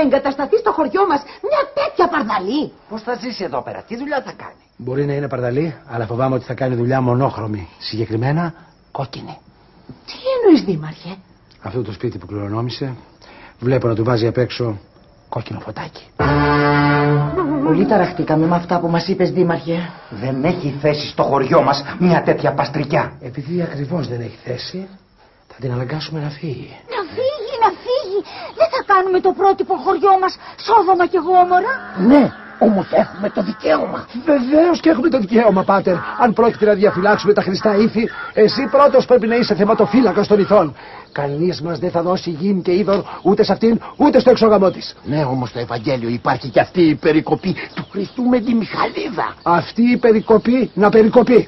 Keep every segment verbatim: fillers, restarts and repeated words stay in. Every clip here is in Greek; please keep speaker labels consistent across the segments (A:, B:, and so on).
A: εγκατασταθεί στο χωριό μας μια τέτοια παρδαλή?
B: Πώς θα ζήσει εδώ πέρα, τι δουλειά θα κάνει?
C: Μπορεί να είναι παρδαλή, αλλά φοβάμαι ότι θα κάνει δουλειά μονόχρωμη. Συγκεκριμένα κόκκινη.
A: Τι εννοείς, δήμαρχε?
C: Αυτό το σπίτι που κληρονόμησε, βλέπω να του βάζει απ' έξω κόκκινο φωτάκι.
A: Πολύ ταραχτήκαμε με αυτά που μας είπες, δήμαρχε.
B: Δεν έχει θέση στο χωριό μας μια τέτοια παστρικιά.
C: Επειδή ακριβώς δεν έχει θέση, θα την αναγκάσουμε να φύγει.
D: Να φύγει, να φύγει. Δεν θα κάνουμε το πρότυπο χωριό μας Σόδομα και Γόμορα?
A: Ναι, όμως έχουμε το δικαίωμα.
C: Βεβαίως και έχουμε το δικαίωμα, πάτερ. Αν πρόκειται να διαφυλάξουμε τα χρηστά ήθη, εσύ πρώτος πρέπει να είσαι θεματοφύλακας των ηθών. Κανείς μας δεν θα δώσει γη και είδωρ ούτε σε αυτήν ούτε στο εξωγαμό της.
A: Ναι, όμως στο Ευαγγέλιο υπάρχει και αυτή η περικοπή του Χριστού με τη Μιχαλίδα.
C: Αυτή η περικοπή να περικοπεί.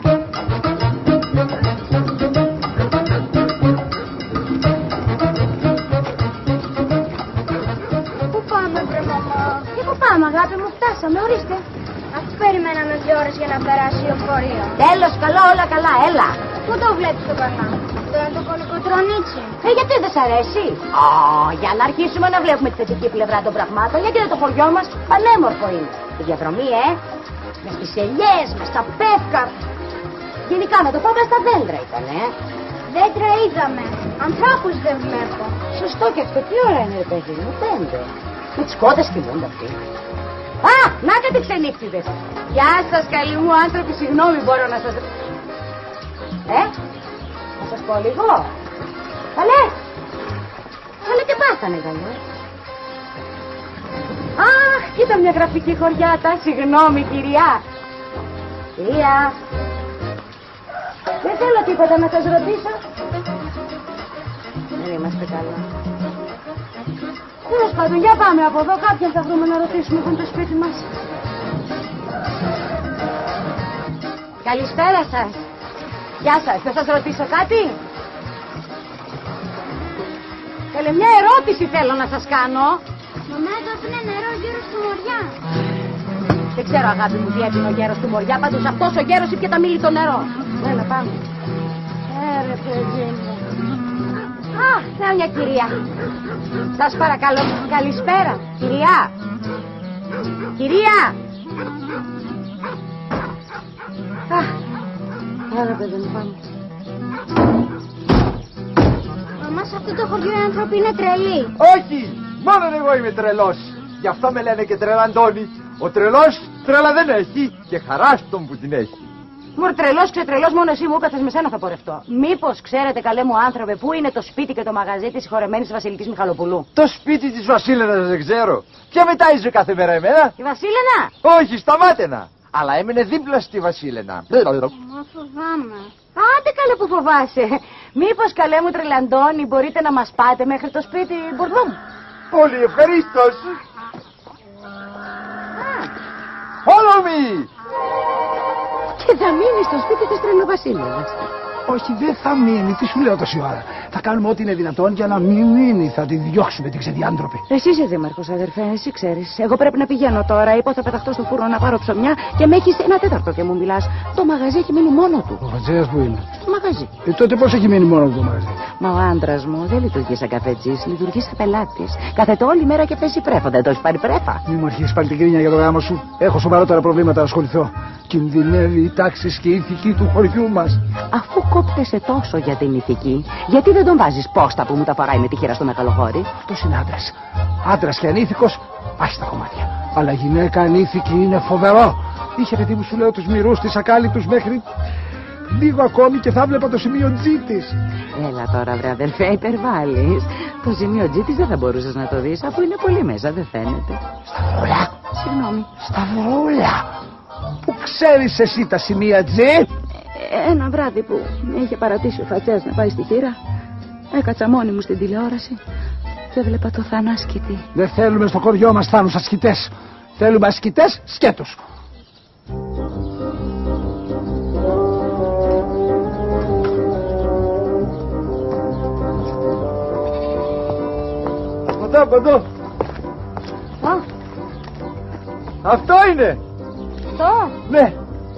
D: Πάμε, αγάπη μου, φτάσαμε, ορίστε. Αφού περιμέναμε δύο ώρες για να περάσει η λεωφορείο.
A: Τέλος, καλά, όλα καλά, έλα.
D: Πού το βλέπεις το καλά? Το είναι το κολοκοτρονίτσι.
A: Ε, γιατί δεν σ' αρέσει? Ω, για να αρχίσουμε να βλέπουμε τη θετική πλευρά των πραγμάτων, γιατί δεν το χωριό μας πανέμορφο είναι. Η διαδρομή, ε, με στις ελιές, με στα πεύκα. Γενικά με το πάμε στα δέντρα ήταν, ε.
D: Δέντρα είδαμε. Ανθρώπους δεν βλέπω.
A: Σωστό και αυτό, τι ώρα είναι, ρε παιδί μου, πέντε. Με τις κότες κοιμούνται αυτοί. Α, να κάτι ξενύχτιδες. Γεια σας, καλοί μου άνθρωποι, συγγνώμη, μπορώ να σας... Ε, να σας πω λίγο. Καλέ, καλέ και πάθανε, καλέ. Αχ, κοίτα μια γραφική χωριάτα, συγγνώμη, κυρία. Κυρία. Δεν θέλω τίποτα να σας ρωτήσω. Δεν είμαστε καλά. Τέλος πάντων, για πάμε από εδώ, κάποιον θα βρούμε να ρωτήσουμε που είναι το σπίτι μας. Καλησπέρα σας. Γεια σας, θα σας ρωτήσω κάτι? Καλέ, μια ερώτηση θέλω να σας κάνω.
D: Μαμά, εδώ είναι νερό γύρω στη μοριά.
A: Δεν ξέρω, αγάπη μου, τι έπινε ο γέρος του Μοριά, πάντως αυτός ο γέρος ήπια τα μίλη το νερό. Έλα, πάμε.
D: Έρε, παιδί μου.
A: Α, να μια κυρία. Σας παρακαλώ, καλησπέρα. Κυρία. Κυρία. Α, έλα παιδί μου, πάμε.
D: Μαμά, σε αυτό το χωριό οι άνθρωποι είναι τρελοί.
B: Όχι, μόνο εγώ είμαι τρελός. Γι' αυτό με λένε και τρελαντώνη. Ο τρελός τρέλα δεν έχει και χαρά στον που την έχει.
A: Μωρ, τρελός, ξετρελός, μόνο εσύ μου έπαθες, με σένα θα πορευτώ. Μήπως ξέρετε, καλέ μου άνθρωπε, πού είναι το σπίτι και το μαγαζί της συγχωρεμένης Βασιλικής Μιχαλοπουλού?
B: Το σπίτι της Βασίλενας δεν ξέρω. Ποια μετάιζε κάθε μέρα εμένα?
A: Η Βασίλενα?
B: Όχι, σταμάταινα. Αλλά έμενε δίπλα στη Βασίλενα.
D: Μα φοβάμαι.
A: Άντε καλέ που φοβάσαι. Μήπως, καλέ μου τρελαντώνη, μπορείτε να μας πάτε μέχρι το σπίτι Μπουρδούμ?
B: Πολύ ευχαρίστως. Follow me.
A: Και θα μείνει στο σπίτι της Τρελοβασίλειας.
C: Όχι, δεν θα μείνει. Τι σου λέω τόση ώρα. Θα κάνουμε ό,τι είναι δυνατόν για να μην μείνει. Θα τη διώξουμε την ξεδιάντροπη.
A: Εσύ είσαι δήμαρχος, αδερφέ, εσύ ξέρεις. Εγώ πρέπει να πηγαίνω τώρα. Είπα θα πεταχτώ στο φούρνο να πάρω ψωμιά και με έχεις ένα τέταρτο και μου μιλάς. Το μαγαζί έχει μείνει μόνο του.
C: Ο Χατζέας που είναι?
A: Στο μαγαζί.
C: Ε, τότε πώς έχει μείνει μόνο του το μαγαζί?
A: Μα ο άντρας μου δεν λειτουργεί σαν καφετζής, λειτουργεί σαν πελάτης. Κάθεται όλη μέρα και παίζει πρέφα. Δεν το έχει πάρει πρέφα?
C: Μη μου αρχίσεις πάλι την κρίνια για το γάμο σου. Έχω σοβαρότερα προβλήματα να ασχοληθώ. Κινδυνεύει η τάξη και η ηθική του χωριού μας.
A: Αφού κόπτεσαι τόσο για την ηθική, γιατί δεν τον βάζεις πόστα που μου τα φοράει με τη χείρα στο μεγαλοχώρι?
C: Αυτός είναι άντρας. Άντρας και ανήθικος, άχι τα κομμάτια. Αλλά γυναίκα ανήθικη είναι φοβερό. Είχε, παιδί μου, σου λέω, τους μυρούς της ακάλυπτους μέχρι λίγο ακόμη και θα βλέπα το σημείο G της.
A: Έλα τώρα, βρε αδερφέ, υπερβάλλεις. Το σημείο G της δεν θα μπορούσες να το δεις, αφού είναι πολύ μέσα, δεν φαίνεται.
C: Σταυρούλα.
A: Συγγνώμη.
C: Σταυρούλα. Πού ξέρεις εσύ τα σημεία G?
A: Ένα βράδυ που με είχε παρατήσει ο Φατσιάς να πάει στη χείρα, έκατσα μόνη μου στην τηλεόραση και έβλεπα το Θανάσκητη.
C: Δεν θέλουμε στο χωριό μας θάνους ασκητές. Θέλουμε ασκητές σκέτους.
B: Κοντά, από εδώ.
A: Α,
B: Αυτό είναι.
A: αυτό.
B: Ναι.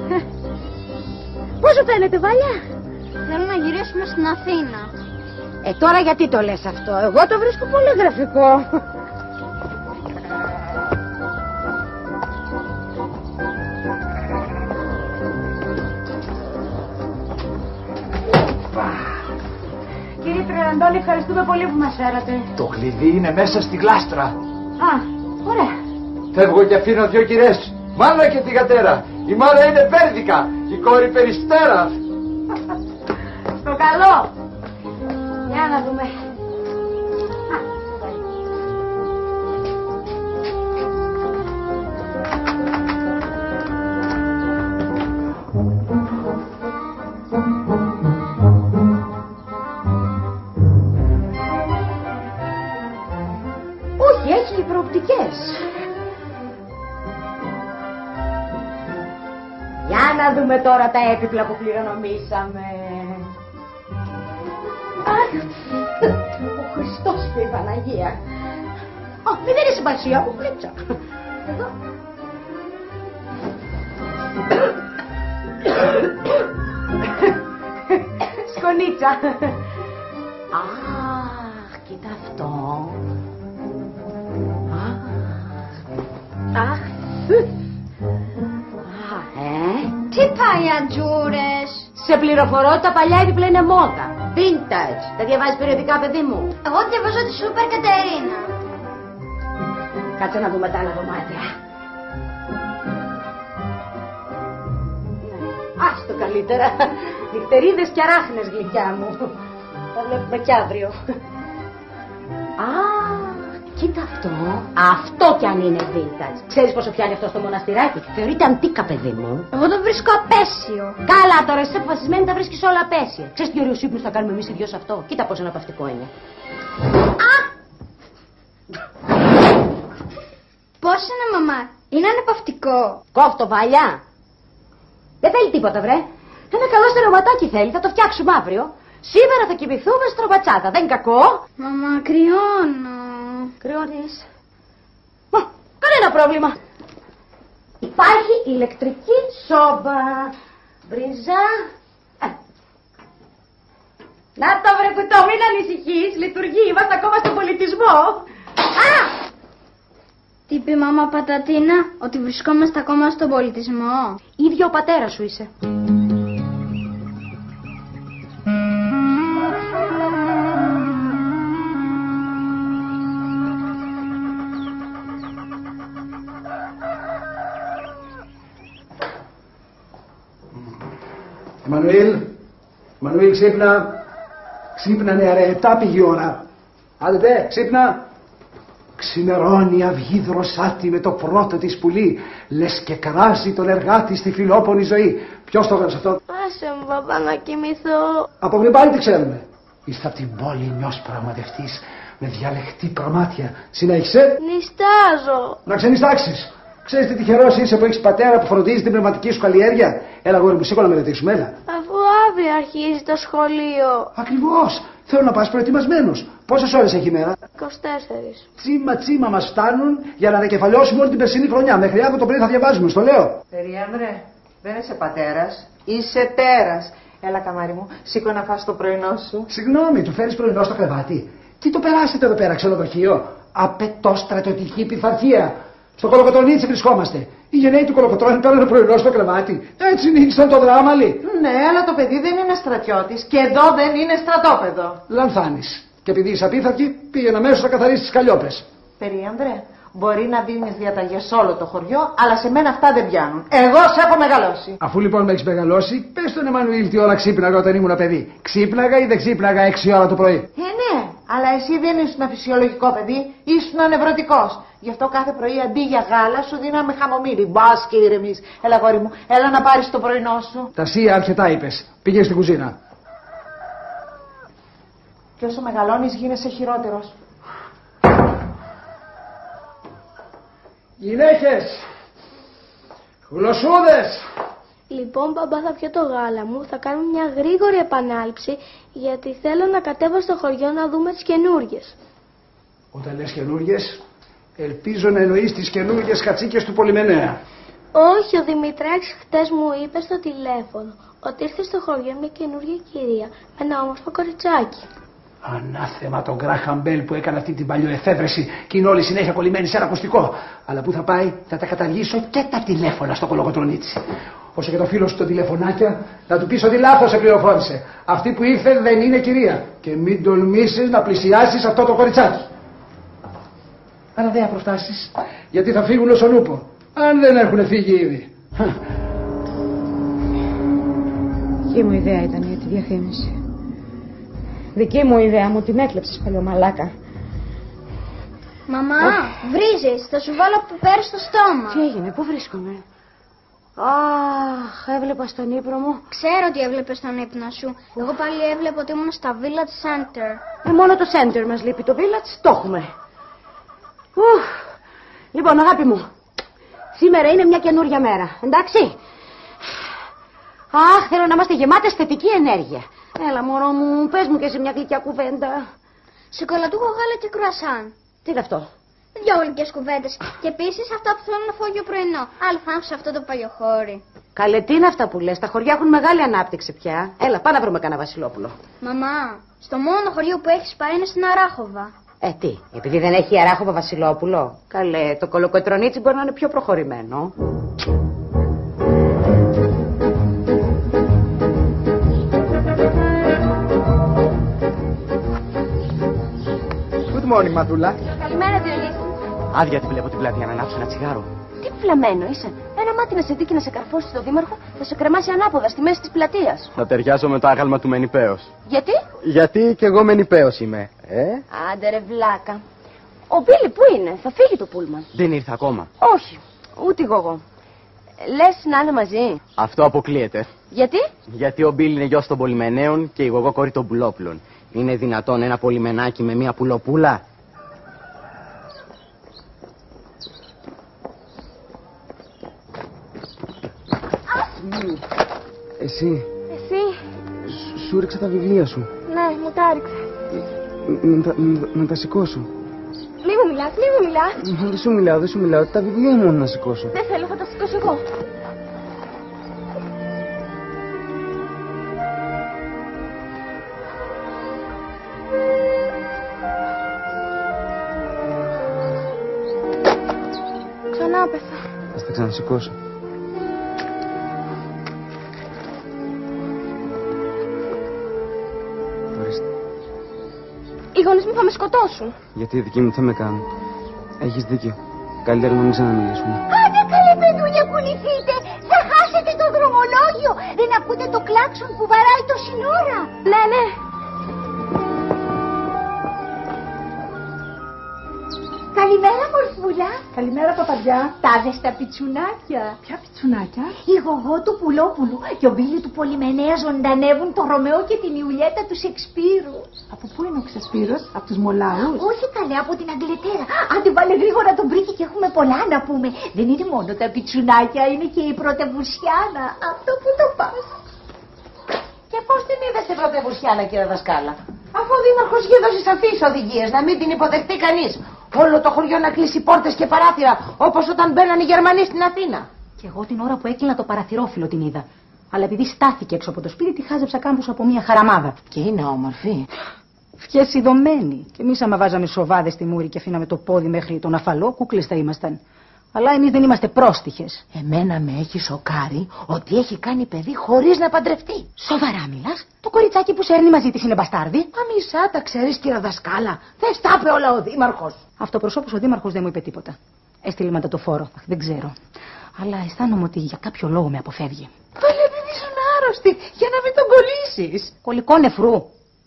A: Πώς σου φαίνεται, Βαλιά?
D: Θέλω να γυρίσουμε στην Αθήνα.
A: Ε, τώρα γιατί το λες αυτό? Εγώ το βρίσκω πολύ γραφικό. κύριε Τρελαντώνη, ευχαριστούμε πολύ που μας φέρατε.
B: Το κλειδί είναι μέσα στη γλάστρα.
A: Α, ωραία.
B: Φεύγω και αφήνω δυο κυρίες. Μάνα και τη γατέρα. Η μάνα είναι Πέρδικα, η κόρη Περιστέρα.
A: Στο καλό. Για να δούμε. Όχι, έχει προοπτικές. Για να δούμε τώρα τα έπιπλα που κληρονομήσαμε. Αχ, ο Χριστός και η Παναγία. Α, μην είναι σημασία μου, πλήτσα. Εδώ. Σκονίτσα. Αχ, κοίτα αυτό. Αχ.
D: Τι παλιατζούρες.
A: Σε πληροφορώ ότι τα παλιά έπιπλα είναι μόδα. Vintage. Τα διαβάζεις περιοδικά, παιδί μου?
D: Εγώ διαβάζω τη Σούπερ Κατερίνα.
A: Κάτσε να δούμε τα άλλα δωμάτια. Άστο καλύτερα. Νυχτερίδες και αράχνες, γλυκιά μου. Τα βλέπουμε κι αύριο. Α, κοίτα αυτό. Αυτό κι αν είναι vintage. Ξέρεις πόσο πιάνει αυτό στο μοναστηράκι? Θεωρείται αντίκα, παιδί μου.
D: Εγώ το βρίσκω απέσιο.
A: Καλά τώρα, είσαι αποφασισμένη να τα βρίσκεις όλα απέσια. Ξέρεις τι ωραίους ύπνους θα κάνουμε εμείς οι δυο σε αυτό? Κοίτα πόσο αναπαυτικό είναι. Α!
D: Πώς είναι, μαμά? Είναι αναπαυτικό.
A: Κόφτο, παλιά. Δεν θέλει τίποτα, βρε. Ένα καλό στερεωματάκι θέλει, θα το φτιάξουμε αύριο. Σήμερα θα κοιμηθούμε στροβατσάτα, δεν είναι κακό?
D: Μαμά, κρυώνω.
A: Κρυώνεις? Μα, κανένα πρόβλημα. Υπάρχει ηλεκτρική σόμπα. Μπρίζα. Ε. Να το βρε κουτό, μην ανησυχείς. Λειτουργεί, είμαστε ακόμα στον πολιτισμό. Α!
D: Τι είπε η μάμα Πατατίνα, ότι βρισκόμαστε ακόμα στον πολιτισμό?
A: Ίδιο ο πατέρας σου είσαι.
C: Μανουήλ, Μανουήλ, ξύπνα. Ξύπνα, νεαρέ, επτά πήγε η ώρα. Άντε, ξύπνα. Ξημερώνει η αυγή δροσάτη με το πρώτο της πουλί, λες και κράζει τον εργάτη στη φιλόπονη ζωή. Ποιος το έγραψε αυτό?
D: Άσε μου, παπά, να κοιμηθώ.
C: Από πριν πάλι τι ξέρουμε. Είστε από την πόλη νιός πραγματευτής με διαλεκτή προμάτια. Συνέχισε.
D: Νιστάζω.
C: Να ξενιστάξεις. Ξέρεις τι τυχερός είσαι που έχεις πατέρα που φροντίζει την πνευματική σου καλλιέργεια? Έλα, γόρι μου, σήκω να μελετήσουμε, έλα.
D: Αφού αύριο αρχίζει το σχολείο.
C: Ακριβώς. Θέλω να πας προετοιμασμένος. Πόσες ώρες έχει η μέρα?
D: είκοσι τέσσερα.
C: Τσίμα τσίμα μας φτάνουν για να ανακεφαλαιώσουμε όλη την περσινή χρονιά. Μέχρι αύριο το πρωί θα διαβάζουμε, στο λέω.
E: Περιάνδρε, δεν είσαι πατέρας, είσαι τέρας. Έλα, καμάρι μου, σήκω να φας το πρωινό σου.
C: Συγγνώμη, του φέρεις πρωινό στο κρεβάτι? Τι το περάσετε εδώ πέρα, ξενοδοχείο? Απαιτώ στρατιωτική πειθαρχία. Στο Κολοκοτρονίτσι βρισκόμαστε. Οι γενναίοι του Κολοκοτρώνη πέρανε πρωινό στο κρεβάτι. Έτσι νύχισαν το δράμαλι.
E: Ναι, αλλά το παιδί δεν είναι στρατιώτης και εδώ δεν είναι στρατόπεδο.
C: Λανθάνεις. Και επειδή είσαι απίθαρκη, πήγαινε αμέσως να καθαρίσεις τις καλλιόπες.
E: Περιάνδρε, μπορεί να δίνεις διαταγές σε όλο το χωριό, αλλά σε μένα αυτά δεν πιάνουν. Εγώ σε έχω μεγαλώσει.
C: Αφού λοιπόν με έχεις μεγαλώσει, πες τον Εμμανουήλ τι ώρα ξύπναγα όταν ήμουν παιδί. Ξύπναγα ή δεν ξύπναγα έξι ώρα το πρωί?
E: Ε, ναι, αλλά εσύ δεν ήσουν φυσιολογικό παιδί, ήσουν νευρωτικός. Γι' αυτό κάθε πρωί αντί για γάλα σου δίναμε χαμομήλι. Μπας και ηρεμείς. Έλα, γόρι μου, έλα να πάρεις το πρωινό σου.
C: Τα σία αρκετά είπες. Πήγε στην κουζίνα.
E: Και όσο μεγαλώνεις γίνεσαι χειρότερος.
C: Γυναίκες! Γλωσσούδες!
D: Λοιπόν, μπαμπά, θα πιω το γάλα μου, θα κάνουμε μια γρήγορη επανάληψη, γιατί θέλω να κατέβω στο χωριό να δούμε τις καινούργιες.
C: Όταν λες καινούργιες, ελπίζω να εννοείς τις καινούργιες κατσίκες του Πολυμενέα.
D: Όχι, ο Δημητράκης χτες μου είπε στο τηλέφωνο ότι ήρθε στο χωριό μια καινούργια κυρία με ένα όμορφο κοριτσάκι.
C: Ανάθεμα τον Γκράχαμ Μπέλ που έκανε αυτή την παλιοεφεύρεση και είναι όλη συνέχεια κολλημένη σε ένα ακουστικό. Αλλά που θα πάει, θα τα καταργήσω και τα τηλέφωνα στο Κολοκοτρονίτσι. Όσο και το φίλο σου το τηλεφωνάκια, να του πεις ότι λάθος σε πληροφόρησε. Αυτή που ήρθε δεν είναι κυρία. Και μην τολμήσεις να πλησιάσεις αυτό το κοριτσάκι. Αλλά δεν θα προφτάσεις, γιατί θα φύγουν ως ο νούπο. Αν δεν έχουν φύγει ήδη.
A: Δική μου ιδέα ήταν για τη διαφήμιση. Δική μου ιδέα, μου την έκλεψες, παλιωμαλάκα.
D: Μαμά, oh. βρίζεις, θα σου βάλω πιπέρι στο στόμα.
A: Τι έγινε, πού βρίσκομαι? Αχ, έβλεπα στον ύπνο μου.
D: Ξέρω ότι έβλεπες στον ύπνο σου. Εγώ πάλι έβλεπα ότι ήμουν στα Village Center.
A: Ε, μόνο το Center μας λείπει, το Village το έχουμε. Ουφ. Λοιπόν, αγάπη μου, σήμερα είναι μια καινούρια μέρα, εντάξει? Αχ, θέλω να είμαστε γεμάτες θετική ενέργεια. Έλα, μωρό μου, πες μου και σε μια γλυκιά κουβέντα.
D: Σοκολατούχο γάλα και κρουασάν.
A: Τι είναι αυτό?
D: Δυο γλυκές κουβέντες. Και επίσης αυτά που θέλω να φάω για πρωινό. Άλλο θα σε αυτό το παλιοχώρι.
A: Καλέ, τι είναι αυτά που λες? Τα χωριά έχουν μεγάλη ανάπτυξη πια. Έλα, πάμε να βρούμε κανένα Βασιλόπουλο.
D: Μαμά, στο μόνο χωριό που έχεις πάει είναι στην Αράχοβα.
A: Ε, τι, επειδή δεν έχει Αράχοβα Βασιλόπουλο? Καλέ, το κολοκοτρονίτσι μπορεί να είναι πιο προχωρημένο.
B: Good morning, Μαδούλα.
F: Καλημέρα, Διονύση.
B: Άδεια τη βλέπω την πλατεία, να ανάψω ένα τσιγάρο.
F: Τι φλαμμένο είσαι. Ένα μάτι να σε δει και να σε καρφώσει στο δήμαρχο θα σε κρεμάσει ανάποδα στη μέση της πλατείας.
B: Θα ταιριάζω με το άγαλμα του Μενιπέως.
F: Γιατί?
B: Γιατί κι εγώ Μενιπέως είμαι. Ε?
F: Άντε ρε βλάκα. Ο Μπίλι που είναι, θα φύγει το πούλμαν.
B: Δεν ήρθε ακόμα.
F: Όχι, ούτε εγώ. Λες να είναι μαζί.
B: Αυτό αποκλείεται.
F: Γιατί?
B: Γιατί ο Μπίλι είναι γιος των Πολυμενέων και η γογό κόρη των Πουλόπουλων. Είναι δυνατόν ένα πολυμενάκι με μία πουλοπούλα? Εσύ.
F: Εσύ.
B: Σου ρίξα τα βιβλία σου.
F: Ναι, μου τα ρίξα.
B: Να τα σηκώσω.
F: Μη μου μιλάς, μη μου μιλάς.
B: Δεν σου μιλάω, δεν σου μιλάω. Τα βιβλία μόνο να σηκώσω.
F: Δεν θέλω, θα τα σηκώσω εγώ. Ξανά πέσα.
B: Ας τα ξανασηκώσω.
F: Οι γονείς μου θα με σκοτώσουν.
B: Γιατί οι δικοί μου θα με κάνουν. Έχεις δίκιο. Καλύτερα να μην ξαναμιλήσουμε.
G: Άντε καλέ παιδούια, κουνηθείτε. Θα χάσετε το δρομολόγιο. Δεν ακούτε το κλάξον που βαράει το σύνορα?
F: Ναι, ναι.
G: Καλημέρα, μορφούλα.
E: Καλημέρα, παπαδιά.
G: Τα δες τα πιτσουνάκια.
E: Ποια πιτσουνάκια?
G: Η γογό του Πουλόπουλου και ο Μπίλι του Πολυμενέα ζωντανεύουν το Ρωμαίο και την Ιουλιέτα του Σεξπύρου.
E: Από πού είναι ο Ξεσπύρος? Από τους Μολάους?
G: Όχι καλέ, από την Αγγλετέρα. Άντε βάλε γρήγορα τον Μπρίκι και έχουμε πολλά να πούμε. Δεν είναι μόνο τα πιτσουνάκια, είναι και η πρωτευουσιάνα. Αυτό που το πας.
A: Και πώς την είδες την πρωτευουσιάνα, κύριε δασκάλα? Αφού ο δήμαρχος είχε δώσει σαφείς οδηγίες να μην την υποδεχτεί κανείς. Όλο το χωριό να κλείσει πόρτες και παράθυρα, όπως όταν μπαίναν οι Γερμανοί στην Αθήνα.
H: Και εγώ την ώρα που έκλεινα το παραθυρόφυλλο την είδα. Αλλά επειδή στάθηκε έξω από το σπίτι, τη χάζεψα κάμπους από μια χαραμάδα.
A: Και είναι όμορφη.
H: Φιεσιδωμένη. Και εμείς άμα βάζαμε σοβάδες στη μούρη και αφήναμε το πόδι μέχρι τον αφαλό, κούκλες θα ήμασταν. Αλλά εμείς δεν είμαστε πρόστιχες.
A: Εμένα με έχει σοκάρει ότι έχει κάνει παιδί χωρίς να παντρευτεί.
H: Σοβαρά μιλάς? Το κοριτσάκι που σέρνει μαζί της είναι μπαστάρδι?
A: Αμισά τα ξέρεις, κύριε δασκάλα. Δεν στα είπε όλα ο δήμαρχος.
H: Αυτοπροσώπως ο δήμαρχος δεν μου είπε τίποτα. Έστειλε μετά το φόρο. Αχ, δεν ξέρω. Αλλά αισθάνομαι ότι για κάποιο λόγο με αποφεύγει.
A: Πάλι επειδή ήσουν άρρωστη, για να μην τον κολλήσεις.
H: Κολλικό νεφρού.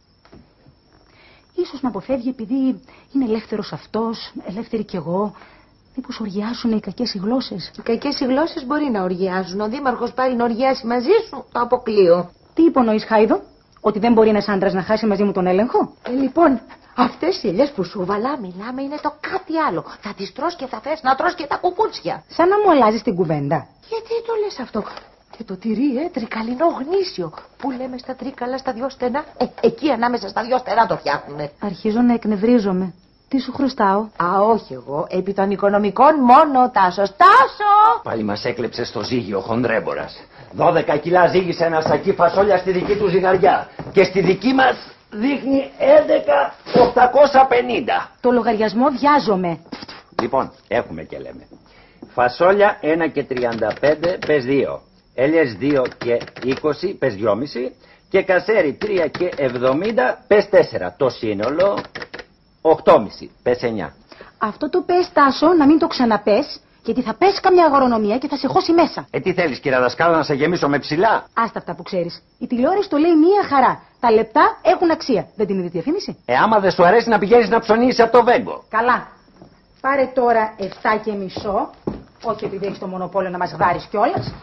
H: Ίσως με αποφεύγει επειδή είναι ελεύθερος αυτός, ελεύθερη κι εγώ. Μήπως οργιάσουν οι κακές οι γλώσσες?
A: Οι κακές οι γλώσσες μπορεί να οργιάζουν. Ο δήμαρχος πάλι να οργιάσει μαζί σου, το αποκλείω.
H: Τι υπονοείς, Χάιδο? Ότι δεν μπορεί ένας άντρας να χάσει μαζί μου τον έλεγχο?
A: Ε, λοιπόν, αυτές οι ελιές που σου βαλά μιλάμε είναι το κάτι άλλο. Θα τις τρως και θα θες να τρως και τα κουκούτσια.
H: Σαν να μου αλλάζεις την κουβέντα.
A: Γιατί το λες αυτό? Και το τυρί, ε, τρικαλινό γνήσιο. Πού λέμε στα τρίκαλα, στα δυο στενά. Ε, εκεί ανάμεσα στα δυο στενά το φτιάχνουνε.
H: Αρχίζω να εκνευρίζομαι. Τι σου χρωστάω?
A: Α, όχι εγώ. Επί των οικονομικών μόνο ο Τάσος. Τάσο!
I: Πάλι μας έκλεψε στο ζύγι ο χοντρέμπορας. Δώδεκα κιλά ζύγισε ένα σακί φασόλια στη δική του ζυγαριά. Και στη δική μας δείχνει έντεκα χιλιάδες οκτακόσια πενήντα.
H: Το λογαριασμό βιάζομαι.
I: Λοιπόν, έχουμε και λέμε. Φασόλια ένα και τριάντα πέντε πες δύο. Έλιες δύο και είκοσι, πες δυόμισι. Και κασέρι τρία και εβδομήντα, πες τέσσερα. Το σύνολο οκτώμισι, πες εννιά.
H: Αυτό το πες, Τάσο, να μην το ξαναπες, γιατί θα πες καμιά αγρονομία και θα σε χώσει μέσα.
I: Ε, τι θέλεις, κύριε δασκάλα, να σε γεμίσω με ψηλά?
H: Άστα αυτά που ξέρεις. Η τηλεόραση το λέει μία χαρά. Τα λεπτά έχουν αξία. Δεν την είδε διαφήμιση?
I: Ε, άμα δεν σου αρέσει να πηγαίνεις να ψωνίσεις από το Βέγκο.
H: Καλά. Πάρε τώρα εφτά και μισό. Όχι επειδή έχεις το μονοπόλιο να μας γδάρεις κιόλας.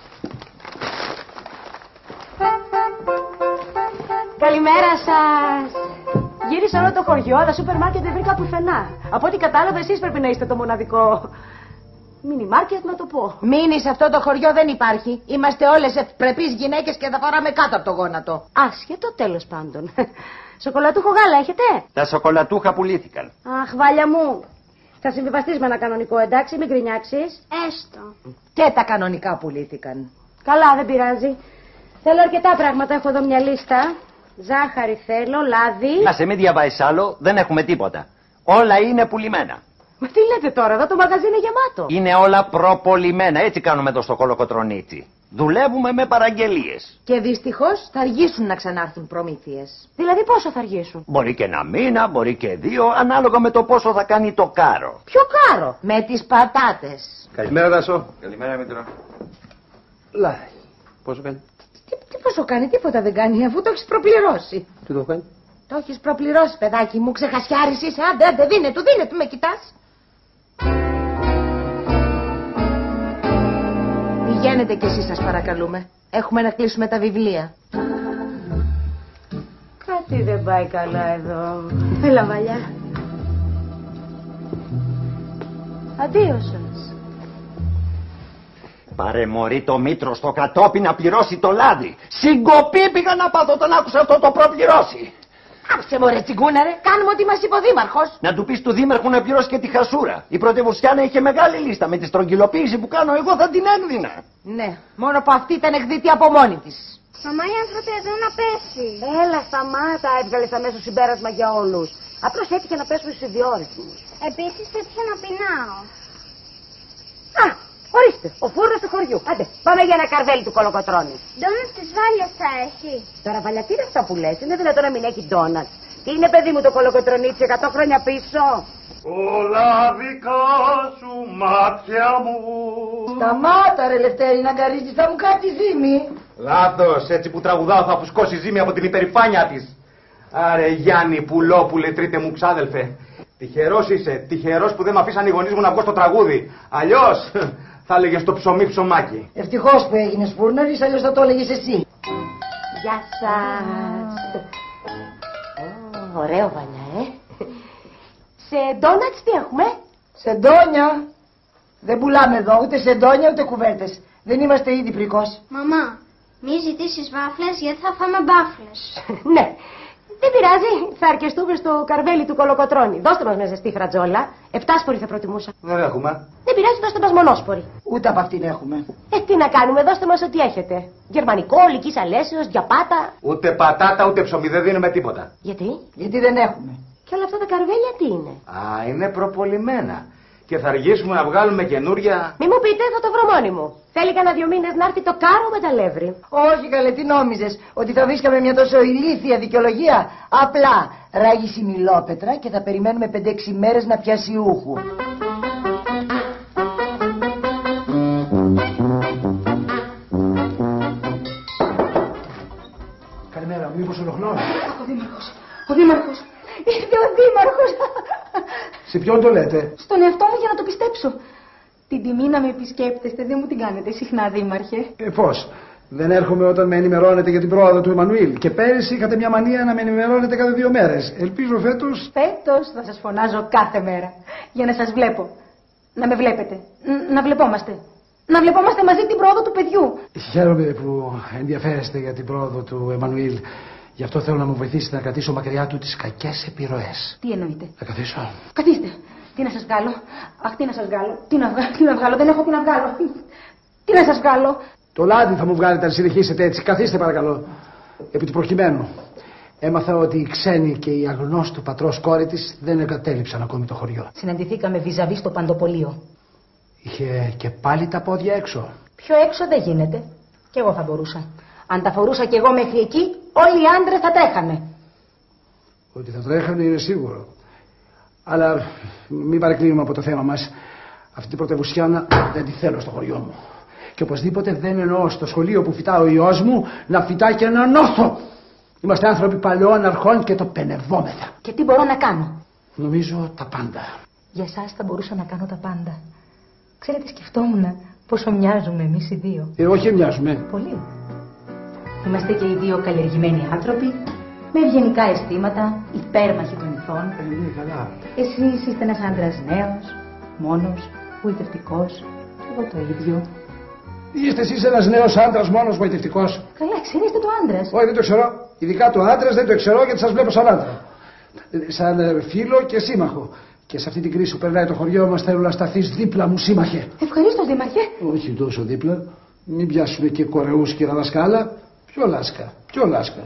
A: Καλημέρα σας. Γύρισα όλο το χωριό, αλλά σούπερ μάρκετ δεν βρήκα πουθενά. Από ό,τι κατάλαβα, εσείς πρέπει να είστε το μοναδικό μίνι μάρκετ, να το πω.
E: Μείνει σε αυτό το χωριό δεν υπάρχει. Είμαστε όλες ευπρεπείς γυναίκες και θα φοράμε κάτω από το γόνατο.
A: Άσχετο, τέλος πάντων. Σοκολατούχο γάλα έχετε?
I: Τα σοκολατούχα πουλήθηκαν.
A: Αχ, βάλια μου. Θα συμβιβαστείς με ένα κανονικό, εντάξει, μην γκρινιάξεις.
F: Έστω.
E: Και τα κανονικά πουλήθηκαν.
A: Καλά, δεν πειράζει. Θέλω αρκετά πράγματα, έχω εδώ μια λίστα. Ζάχαρη θέλω, λάδι.
I: Να σε μην διαβάζεις άλλο, δεν έχουμε τίποτα. Όλα είναι πουλημένα.
A: Μα τι λέτε τώρα, εδώ το μαγαζί είναι γεμάτο.
I: Είναι όλα προπολιμένα, έτσι κάνουμε εδώ στο Κολοκοτρονίτσι. Δουλεύουμε με παραγγελίες.
E: Και δυστυχώς θα αργήσουν να ξανάρθουν προμήθειες.
A: Δηλαδή πόσο θα αργήσουν?
I: Μπορεί και ένα μήνα, μπορεί και δύο, ανάλογα με το πόσο θα κάνει το κάρο.
E: Ποιο κάρο? Με τις πατάτες.
B: Καλημέρα, Δάσο.
I: Καλημέρα, Μήτρο.
B: Λάδι. Πόσο κάνει?
E: Τι, τι πόσο κάνει, τίποτα δεν κάνει, αφού το έχεις προπληρώσει.
B: Τι το κάνει?
E: Το έχεις προπληρώσει, παιδάκι μου, ξεχασιάρης είσαι. Άντε, άντε, δίνε του, δίνε του, με κοιτάς. Πηγαίνετε κι εσείς, σας παρακαλούμε. Έχουμε να κλείσουμε τα βιβλία.
A: Κάτι δεν πάει καλά εδώ. Έλα, Βαλιά. Αντίο σας.
I: Πάρε μωρή το Μήτρο στο κατόπι να πληρώσει το λάδι. Συγκοπή πήγα να πάθω όταν άκουσα αυτό το προπληρώσει.
E: Άψε μωρέ τσιγκούνα ρε, κάνουμε ό,τι μας είπε ο δήμαρχος.
I: Να του πεις του δήμαρχου να πληρώσει και τη χασούρα. Η πρωτευουσιάνα είχε μεγάλη λίστα, με τη στρογγυλοποίηση που κάνω εγώ θα την έκδινα.
E: Ναι, μόνο που αυτή ήταν εκδίτη από μόνη της.
F: Μαμά, οι άνθρωποι εδώ να πέσει.
A: Έλα, σταμάτα, έβγαλες αμέσως συμπέρασμα για όλους. Απλώς έτυχε να πέσουν στους ιδιόρυθμους.
F: Επίσης έτυχε να πεινάω.
A: Α, ορίστε, ο φούρνος του χωριού. Άντε, πάμε για ένα καρβέλι του Κολοκοτρώνη.
F: Ντόνατ της Βάλιας θα έχει.
A: Τώρα, Βαλιά, τι είναι αυτά που λες? Είναι δυνατόν να μην έχει ντόνατ? Τι είναι, παιδί μου, το Κολοκοτρονίτσι εκατό χρόνια πίσω?
J: Όλα δικά σου μάτια μου.
E: Σταμάτα ρε Λευτέρη να γκαρίζεις, θα μου κάνει ζύμη.
B: Λάθος, έτσι που τραγουδάω θα φουσκώσει ζύμη από την υπερηφάνεια της. Άρε Γιάννη πουλόπουλε, τρίτε μου ξάδελφε. Τυχερός είσαι, τυχερός που δεν με αφήσαν οι γονείς μου να βγω στο τραγούδι. Αλλιώς θα έλεγες το ψωμί ψωμάκι.
E: Ευτυχώς που έγινες φούρναρης, αλλιώς θα το έλεγες εσύ.
A: Γεια σας. Ω, ωραίο, Βαλιά, ε. Σε ντόνατς τι έχουμε?
E: Σεντόνια. Δεν πουλάμε εδώ ούτε σεντόνια ούτε κουβέρτες. Δεν είμαστε ήδη πρικός.
F: Μαμά, μη ζητήσεις βάφλες γιατί θα φάμε μπάφλες.
A: Ναι. Δεν πειράζει, θα αρκεστούμε στο καρβέλι του Κολοκοτρώνη. Δώστε μας μια ζεστή φρατζόλα. Επτάσπορη θα προτιμούσα.
B: Δεν έχουμε.
A: Δεν πειράζει, δώστε μας μονόσπορη.
E: Ούτε από αυτήν έχουμε.
A: Ε, τι να κάνουμε, δώστε μας ό,τι έχετε. Γερμανικό, λυκής αλέσεως, διαπάτα.
B: Ούτε πατάτα ούτε ψωμί, δεν δίνουμε τίποτα.
A: Γιατί?
E: Γιατί δεν έχουμε.
A: Και όλα αυτά τα καρβέλια τι είναι?
B: Α, είναι προπολιμένα. Και θα αργήσουμε να βγάλουμε καινούρια.
A: Μη μου πείτε, θα το βρω μόνη μου. Θέλει κανένα δύο μήνες να έρθει το κάρο με τα λεύρη.
E: Όχι καλέ, τι νόμιζες, ότι θα βρίσκαμε μια τόσο ηλίθια δικαιολογία? Απλά ράγισε η μιλόπετρα και θα περιμένουμε πέντε έξι μέρες να πιάσει ούχου.
C: Καλημέρα, μήπως ολοκληρώνω?
H: Ο δήμαρχος. Ο δήμαρχος. Ήρθε ο δήμαρχος.
C: Σε ποιον το λέτε?
H: Στον εαυτό μου για να το πιστέψω. Την τιμή να με επισκέπτεστε δεν μου την κάνετε συχνά, δήμαρχε.
C: Ε, πώς? Δεν έρχομαι όταν με ενημερώνετε για την πρόοδο του Εμμανουήλ. Και πέρυσι είχατε μια μανία να με ενημερώνετε κάθε δύο μέρες. Ελπίζω φέτος.
H: Φέτος θα σας φωνάζω κάθε μέρα. Για να σας βλέπω. Να με βλέπετε. Ν- να βλεπόμαστε. Να βλεπόμαστε μαζί την πρόοδο του παιδιού.
C: Χαίρομαι που ενδιαφέρεστε για την πρόοδο του Εμμανουήλ. Γι' αυτό θέλω να μου βοηθήσετε να κρατήσω μακριά του τις κακές επιρροές.
H: Τι εννοείτε?
C: Να καθίσω.
H: Καθίστε. Τι να σας βγάλω? Αχ, τι να σας βγάλω? Τι να, βγα... τι να βγάλω? Δεν έχω τι να βγάλω. Τι να σας βγάλω?
C: Το λάδι θα μου βγάλετε αν συνεχίσετε έτσι. Καθίστε παρακαλώ. Επί του προκειμένου. Έμαθα ότι η ξένη και η αγνώστου πατρός κόρη της δεν εγκατέλειψαν ακόμη το χωριό.
H: Συναντηθήκαμε βυζαβί στο Παντοπολείο.
C: Είχε και πάλι τα πόδια έξω.
H: Πιο έξω δεν γίνεται. Κι εγώ θα μπορούσα. Αν τα φορούσα κι εγώ μέχρι εκεί, όλοι οι άντρες θα τρέχανε.
C: Ότι θα τρέχανε είναι σίγουρο. Αλλά μην παρεκκλίνουμε από το θέμα μας. Αυτή την πρωτευουσιάνα δεν τη θέλω στο χωριό μου. Και οπωσδήποτε δεν εννοώ στο σχολείο που φυτά ο ιός μου να φυτά και έναν όθο. Είμαστε άνθρωποι παλαιών αρχών και το πενευόμεθα.
H: Και τι μπορώ να κάνω?
C: Νομίζω τα πάντα.
K: Για εσάς θα μπορούσα να κάνω τα πάντα. Ξέρετε, σκεφτόμουν πόσο μοιάζουμε εμείς οι δύο.
C: Ε, όχι μοιάζουμε.
K: Πολύ. Είμαστε και οι δύο καλλιεργημένοι άνθρωποι, με ευγενικά αισθήματα, υπέρμαχοι των ηθών.
C: Ε, ναι, καλά.
K: Εσείς είστε ένας άντρας νέος, μόνος, γοητευτικός, και εγώ το ίδιο.
C: Είστε εσείς ένας νέος άντρας μόνος γοητευτικός.
K: Καλά, ξέρετε το άντρας.
C: Όχι, δεν το ξέρω. Ειδικά το άντρας δεν το ξέρω γιατί σας βλέπω σαν άντρα. Σαν φίλο και σύμμαχο. Και σε αυτή την κρίση που περνάει το χωριό μας θέλω να σταθείς δίπλα μου, σύμμαχε.
K: Ευχαρίστω, δήμαρχε.
C: Όχι τόσο δίπλα. Μην πιάσουμε και κορεούς και δασκάλα. Πιο λάσκα, πιο λάσκα.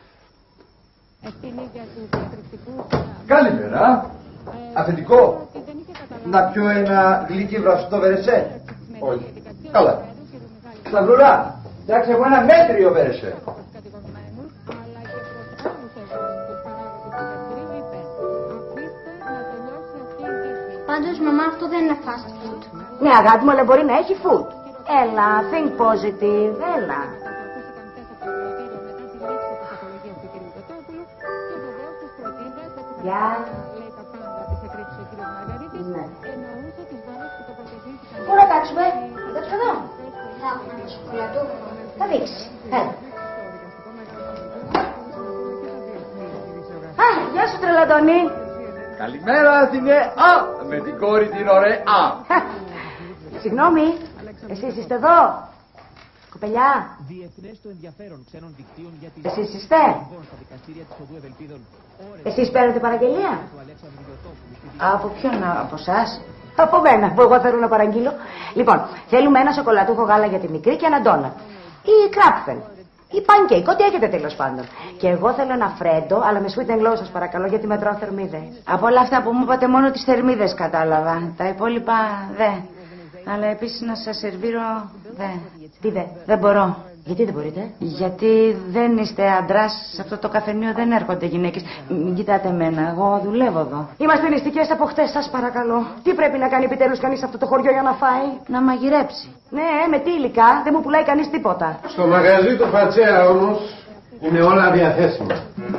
L: Καλημέρα. Αφεντικό. Να πιω ένα γλυκί βραστό βερεσέ. Όχι. Καλά. Σταυρουλά. Φτιάξε εγώ ένα μέτριο βερεσέ.
D: Πάντως, μαμά, αυτό δεν είναι fast food.
A: Ναι, αγάπη μου, αλλά μπορεί να έχει food. Έλα, think positive, έλα. Γεια. Ναι. Πού να κάτσουμε, να κάτσουμε εδώ.
D: Θα έχουμε ένα σοκολατούχο.
A: Θα δείξει, έλα. Α, γεια σου τρελαντώνη.
L: Καλημέρα Αθηνέ. Α, με την κόρη την ωραία. Α.
A: Συγγνώμη, εσείς είστε εδώ. Κοπελιά. Εσείς είστε. Εσείς παίρνετε παραγγελία. Από ποιον, από εσάς? Από μένα, που εγώ θέλω να παραγγείλω. Λοιπόν, θέλουμε ένα σοκολατούχο γάλα για τη μικρή και ένα ντόνατ. Ή κράπφεν. Ή pancake, ό,τι έχετε τέλος πάντων. Και εγώ θέλω ένα φρέντο, αλλά με sweet and low σας παρακαλώ, γιατί μετράω θερμίδες. Από όλα αυτά που μου είπατε, μόνο τις θερμίδες κατάλαβα. Τα υπόλοιπα δε. Αλλά επίσης να σας σερβίρω δε. Τι δε? Δεν μπορώ. Γιατί δεν μπορείτε? Γιατί δεν είστε άντρας. Σε αυτό το καφενείο δεν έρχονται γυναίκες. Μην κοιτάτε εμένα, εγώ δουλεύω εδώ. Είμαστε νηστικές από χτες, σας παρακαλώ. Τι πρέπει να κάνει επιτέλους κανείς σε αυτό το χωριό για να φάει? Να μαγειρέψει. Ναι, με τι υλικά, δεν μου πουλάει κανείς τίποτα.
M: Στο μαγαζί του Φατσέα όμως είναι όλα διαθέσιμα.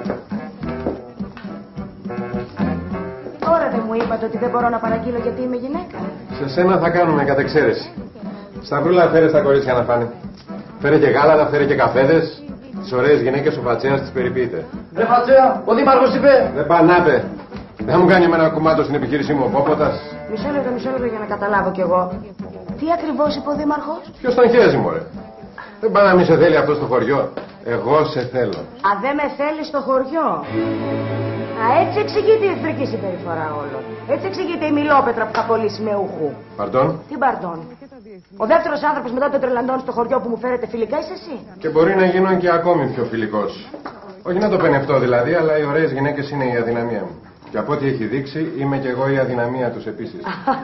A: Τώρα δεν μου είπατε ότι δεν μπορώ να παραγγείλω γιατί είμαι γυναίκα.
M: Σε σένα θα κάνουμε κατεξαίρεση. Σταυρούλα, φέρε στα κορίτσια να φάνε. Φέρε και γάλατα, φέρε και καφέδες. Τις ωραίες γυναίκες ο Φατσέας τις περιποιείται.
L: Ρε Φατσέα, ο δήμαρχος είπε.
M: Δεν πανάπε. Δεν μου κάνει εμένα κουμάντο στην επιχείρησή μου ο Πόποτας.
A: Μισό λεπτό, μισό λεπτό για να καταλάβω κι εγώ. Τι ακριβώς είπε ο δήμαρχος?
M: Ποιος τον χέζει, μωρέ. Δεν πάει να μη σε θέλει αυτό στο χωριό. Εγώ σε θέλω.
A: Α, δεν με θέλει στο χωριό. Α, έτσι εξηγείται η εχθρική συμπεριφορά όλων. Έτσι εξηγείται η μιλόπετρα που θα κολλήσει με ουχού.
M: Παρτών.
A: Τι παρτών? Ο δεύτερος άνθρωπος μετά τον τρελαντών στο χωριό που μου φέρετε φιλικά είσαι εσύ.
M: Και μπορεί να γίνω και ακόμη πιο φιλικός. Όχι να το πενευτώ δηλαδή, αλλά οι ωραίες γυναίκες είναι η αδυναμία μου. Και από ό,τι έχει δείξει, είμαι κι εγώ η αδυναμία τους επίσης.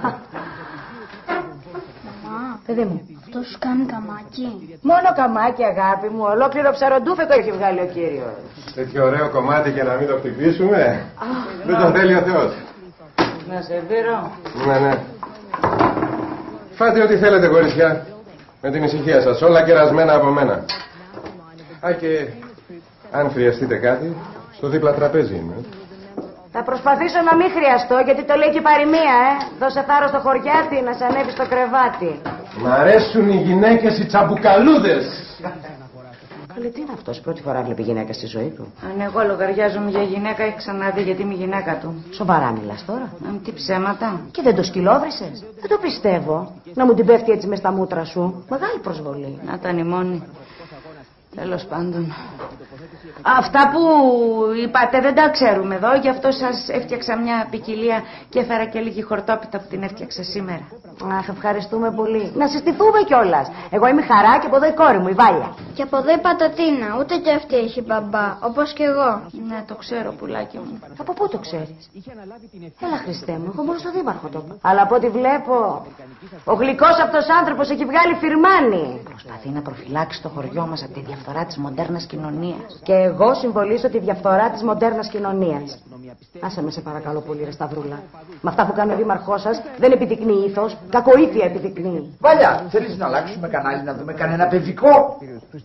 D: Μαμά, παιδί μου, αυτό σου κάνει καμάκι.
A: Μόνο καμάκι, αγάπη μου. Ολόκληρο ψαροντούφεκο έχει βγάλει ο κύριος.
M: Τέτοιο ωραίο κομμάτι και να μην το χτυπήσουμε. Δεν το θέλει ο Θεός.
A: Να σερβίρω.
M: Ναι, ναι. Φάτε ό,τι θέλετε, κορίτσια. Με την ησυχία σας. Όλα κερασμένα από μένα. Α, και αν χρειαστείτε κάτι, στο δίπλα τραπέζι είμαι.
A: Θα προσπαθήσω να μην χρειαστώ, γιατί το λέει και η παροιμία, ε. Δώσε θάρρος στο χωριάτι να σε ανέβει στο κρεβάτι.
M: Μ' αρέσουν οι γυναίκες οι τσαμπουκαλούδες.
A: Καλή, τι είναι αυτός, πρώτη φορά βλέπει γυναίκα στη ζωή του.
H: Αν εγώ λογαριάζομαι για γυναίκα, έχει ξαναδεί γιατί είμαι γυναίκα του.
A: Σοβαρά μιλάς τώρα?
H: Αν τι ψέματα.
A: Και δεν το σκυλόβρισες? Δεν το πιστεύω. Να μου την πέφτει έτσι μες στα μούτρα σου. Μεγάλη προσβολή.
H: Να ήταν η μόνη. Τέλος πάντων. Αυτά που είπατε δεν τα ξέρουμε εδώ, γι' αυτό σας έφτιαξα μια ποικιλία και έφερα και λίγη χορτόπιτα που την έφτιαξα σήμερα.
A: Αχ, ευχαριστούμε πολύ. Να συστηθούμε κιόλας. Εγώ είμαι η Χαρά και από εδώ η κόρη μου, η Βάλια.
D: Και από εδώ η Πατατίνα, ούτε κι αυτή έχει μπαμπά, όπως κι εγώ.
H: Ναι, το ξέρω, πουλάκι μου.
A: Από πού το ξέρεις? Έλα, Χριστέ μου, εγώ μόνο στο δήμαρχο το είπα. Αλλά από ό,τι βλέπω, ο γλυκός αυτός άνθρωπος έχει βγάλει φυρμάνι.
E: Προσπαθεί να προφυλάξει το χωριό μας από τη διαφθορά της μοντέρνας κοινωνίας.
A: Και εγώ συμβολίζω τη διαφθορά της μοντέρνας κοινωνίας. Άσε με σε παρακαλώ πολύ, ρε Σταυρούλα. Με αυτά που κάνει ο δήμαρχός σας δεν επιδεικνύει ήθος, κακοήθεια επιδεικνύει.
L: Βάλια, θέλεις να αλλάξουμε κανάλι να δούμε κανένα παιδικό?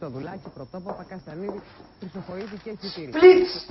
L: Σπλίτς!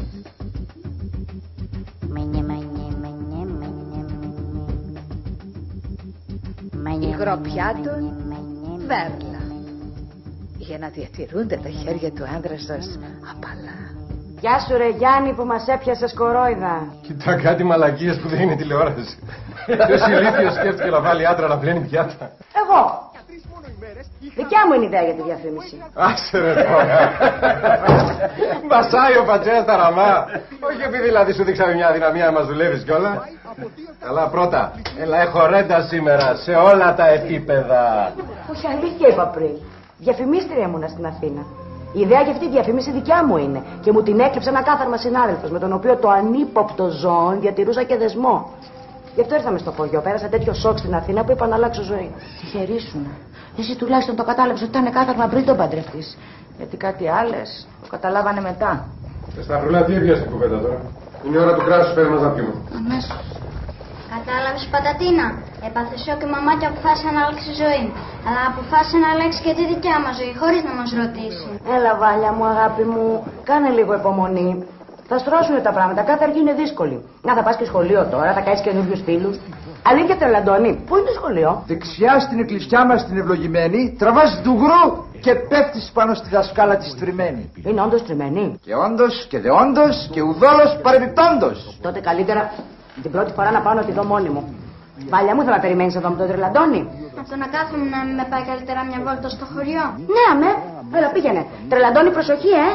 N: Υγρό πιάτο, βέρλα. Για να διατηρούνται τα χέρια του άντρα σας απαλά.
A: Γεια σου ρε Γιάννη που μας έπιασες κορόιδα.
M: Κοίτα κάτι μαλακίες που δεν είναι τηλεόραση. Ποιος ηλίθιος σκέφτηκε να βάλει άντρα να πλένει πιάτα?
A: Εγώ. Δικιά μου είναι η ιδέα για τη διαφήμιση.
M: Άσε ρε τώρα. Μπασάει ο πατζέας τα ραμά. Όχι επειδή δηλαδή σου δείξαμε μια δυναμία να μας δουλεύεις κιόλα. Αλλά πρώτα, έλα έχω ρέντα σήμερα σε όλα τα επίπεδα.
A: Όχι, αλήθεια είπα πριν. Διαφημίστρια ήμουνα στην Αθήνα. Η ιδέα για αυτή τη διαφήμιση δικιά μου είναι. Και μου την έκλειψε ένα κάθαρμα συνάδελφος με τον οποίο το ανύποπτο ζώον διατηρούσα και δεσμό. Γι' αυτό ήρθαμε στο χωριό. Πέρασα τέτοιο σοκ στην Αθήνα που είπα να αλλάξω ζωή.
E: Τυχερή σου. Εσύ τουλάχιστον το κατάλαβες ότι ήταν κάθαρμα πριν τον παντρευτείς. Γιατί κάτι άλλες το καταλάβανε μετά.
M: Σταυρούλα, τι έπιασε την κουβέντα τώρα? Είναι ώρα του κράσους, φέρε μας να πιούμε.
D: Αμέσως. Κατάλαβες Πατατίνα, έπαθε σοκ η μαμά και αποφάσισε να αλλάξει ζωή. Αλλά αποφάσισε να αλλάξει και τη δικιά μας ζωή, χωρίς να μας ρωτήσει.
A: Έλα Βάλια μου, αγάπη μου, κάνε λίγο υπομονή. Θα στρώσουν τα πράγματα, κάθε αργή είναι δύσκολη. Να θα πας και σχολείο τώρα, θα κάνεις καινούριους φίλους. Αλήθεια Τρελαντώνη, πού είναι το σχολείο?
L: Δεξιά στην εκκλησιά μας την ευλογημένη, τραβάς δουγρού και πέφτεις πάνω στη δασκάλα της τριμμένη.
A: Είναι όντως τριμμένη?
L: Και όντως και δε όντως και ουδόλως παρεμπιπτόντως.
A: Τότε καλύτερα την πρώτη φορά να πάω να τη δω μόνη μου. Βάλια μου, θα με περιμένεις εδώ με τον Τρελαντώνη?
D: Από το να κάθομαι να με πάει καλύτερα μια βόλτα στο χωριό.
A: Ναι, αμέ, έλα πήγαινε. Τρελαντώνη, προσοχή, ε!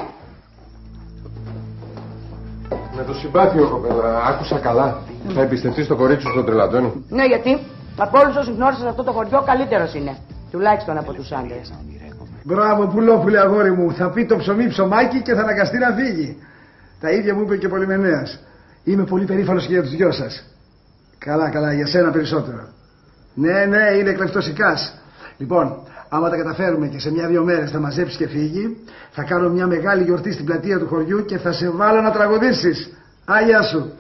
M: Με το συμπάθειο, κοπέλα, άκουσα καλά. Θα εμπιστευτείς το κορίτσι σου τον Τρελαντώνη?
A: Ναι, γιατί από όλους όσους γνώρισα σε αυτό το χωριό καλύτερος είναι. Τουλάχιστον από τους άντρες.
C: Μπράβο, πουλόπουλε αγόρι μου. Θα πει το ψωμί ψωμάκι και θα αναγκαστεί να φύγει. Τα ίδια μου είπε και Πολυμενέας. Είμαι πολύ περήφανος και για τους δυο σας. Καλά, καλά, για σένα περισσότερο. Ναι, ναι, είναι κλεφτοσικάς. Λοιπόν, άμα τα καταφέρουμε και σε μια-δύο μέρες θα μαζέψει και φύγει, θα κάνω μια μεγάλη γιορτή στην πλατεία του χωριού και θα σε βάλω να τραγουδήσεις. Άγια σου.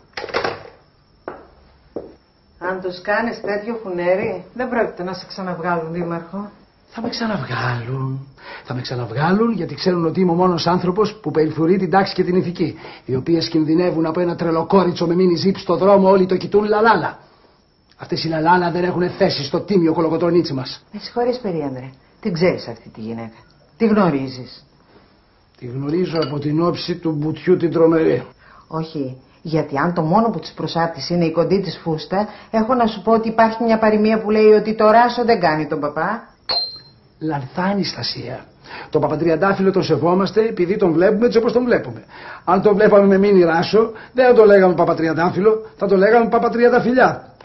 E: Αν τους κάνεις τέτοιο φουνέρι, δεν πρόκειται να σε ξαναβγάλουν, δήμαρχο.
C: Θα με ξαναβγάλουν. Θα με ξαναβγάλουν γιατί ξέρουν ότι είμαι ο μόνος άνθρωπος που περιφρουρεί την τάξη και την ηθική. Οι οποίες κινδυνεύουν από ένα τρελοκόριτσο με μίνι ζιπ στο δρόμο, όλοι το κοιτούν λαλάλα. Αυτές οι λαλάλα δεν έχουν θέση στο τίμιο κολοκοτρονίτσι μας.
E: Με συγχωρείς περίανδρε. Την ξέρεις αυτή τη γυναίκα? Τη γνωρίζεις?
C: Τη γνωρίζω από την όψη του μπουτιού την τρομερή.
E: Όχι. Γιατί αν το μόνο που της προσάπτεις είναι η κοντή της φούστα, έχω να σου πω ότι υπάρχει μια παροιμία που λέει ότι το ράσο δεν κάνει τον παπά.
C: Λανθάνει, Στασία. Τον Παπατριαντάφυλλο τον σεβόμαστε επειδή τον βλέπουμε έτσι όπως τον βλέπουμε. Αν τον βλέπαμε με μίνι ράσο, δεν θα το λέγαμε Παπατριαντάφυλλο, θα το λέγαμε Παπατριανταφυλιά.